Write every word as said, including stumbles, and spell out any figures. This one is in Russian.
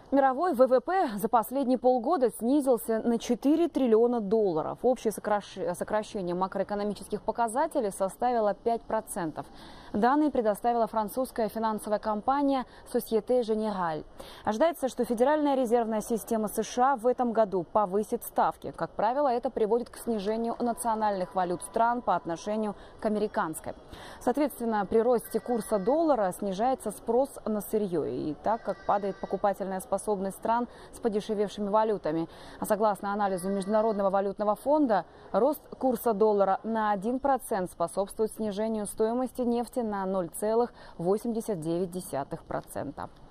Мировой вэ вэ пэ за последние полгода снизился на четыре триллиона долларов. Общее сокращение макроэкономических показателей составило пять процентов. Данные предоставила французская финансовая компания Société Générale. Ожидается, что Федеральная резервная система США в этом году повысит ставки. Как правило, это приводит к снижению национальных валют стран по отношению к американской. Соответственно, при росте курса доллара снижается спрос на сырье. И так как падает покупательная способность стран с подешевевшими валютами. А согласно анализу Международного валютного фонда, рост курса доллара на один процент способствует снижению стоимости нефти на ноль целых восемьдесят девять десятых процента.